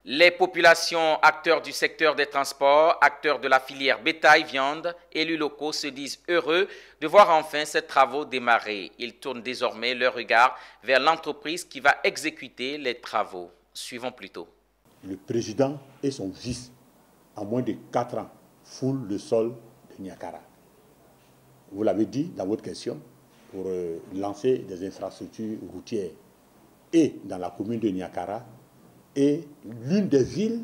Les populations, acteurs du secteur des transports, acteurs de la filière bétail-viande, élus locaux se disent heureux de voir enfin ces travaux démarrer. Ils tournent désormais leur regard vers l'entreprise qui va exécuter les travaux. Suivons plutôt. Le président et son vice, en moins de 4 ans, foulent le sol de Niakara. Vous l'avez dit dans votre question, pour lancer des infrastructures routières et dans la commune de Niakara, est l'une des villes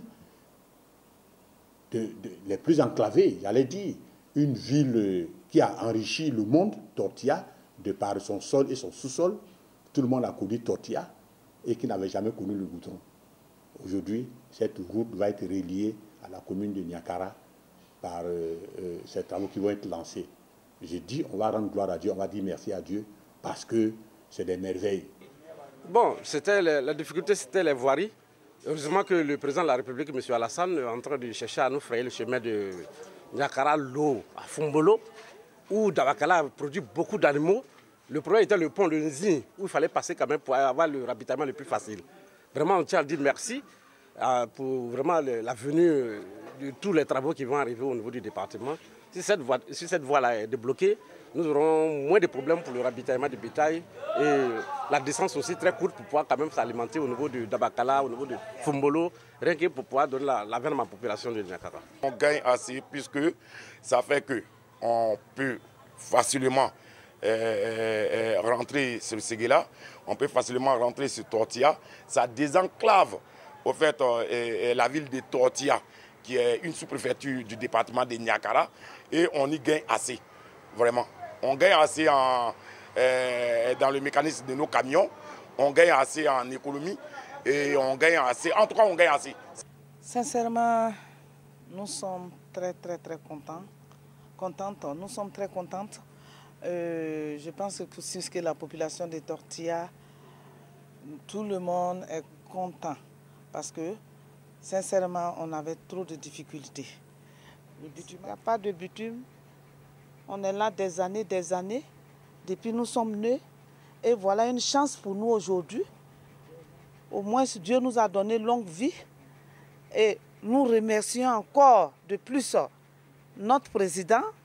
les plus enclavées, j'allais dire. Une ville qui a enrichi le monde, Tortilla, de par son sol et son sous-sol. Tout le monde a connu Tortilla et qui n'avait jamais connu le goudron. Aujourd'hui, cette route va être reliée à la commune de Niakara par ces travaux qui vont être lancés. J'ai dit, on va rendre gloire à Dieu, on va dire merci à Dieu, parce que c'est des merveilles. Bon, la difficulté, c'était les voiries. Heureusement que le président de la République, M. Alassane, est en train de chercher à nous frayer le chemin de Niakara, l'eau à Fombolo, où Dabakala produit beaucoup d'animaux. Le problème était le pont de Nzi, où il fallait passer quand même pour avoir le ravitaillement le plus facile. Vraiment, on tient à dire merci pour vraiment la venue de tous les travaux qui vont arriver au niveau du département. Si cette voie-là est débloquée, nous aurons moins de problèmes pour le ravitaillement du bétail et la distance aussi très courte pour pouvoir quand même s'alimenter au niveau de Dabakala, au niveau de Fombolo, rien que pour pouvoir donner la veine à ma population de Niakara. On gagne assez puisque ça fait qu'on peut facilement rentrer sur Séguéla, on peut facilement rentrer sur Tortilla. Ça désenclave au fait la ville de Tortilla, qui est une sous-préfecture du département de Niakara, et on y gagne assez, vraiment. On gagne assez dans le mécanisme de nos camions, on gagne assez en économie, et on gagne assez, en tout cas on gagne assez. Sincèrement, nous sommes très contentes. Nous sommes très contentes. Je pense que c'est que la population de Tortilla, tout le monde est content parce que sincèrement, on avait trop de difficultés. Il n'y a pas de bitume. On est là des années, depuis nous sommes nés. Et voilà une chance pour nous aujourd'hui. Au moins, Dieu nous a donné longue vie. Et nous remercions encore de plus notre président,